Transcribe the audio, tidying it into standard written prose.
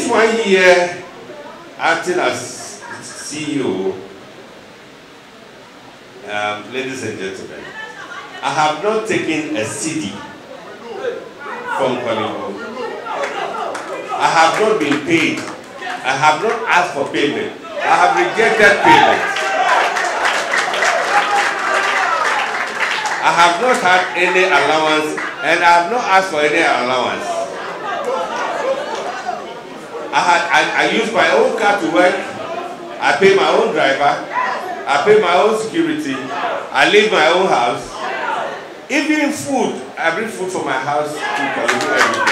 Since 1 year acting as CEO, ladies and gentlemen, I have not taken a CD from Korle Bu. I have not been paid. I have not asked for payment. I have rejected payment. I have not had any allowance, and I have not asked for any allowance. I use my own car to work. I pay my own driver. I pay my own security. I leave my own house. Even food, I bring food from my house to Korle Bu every day.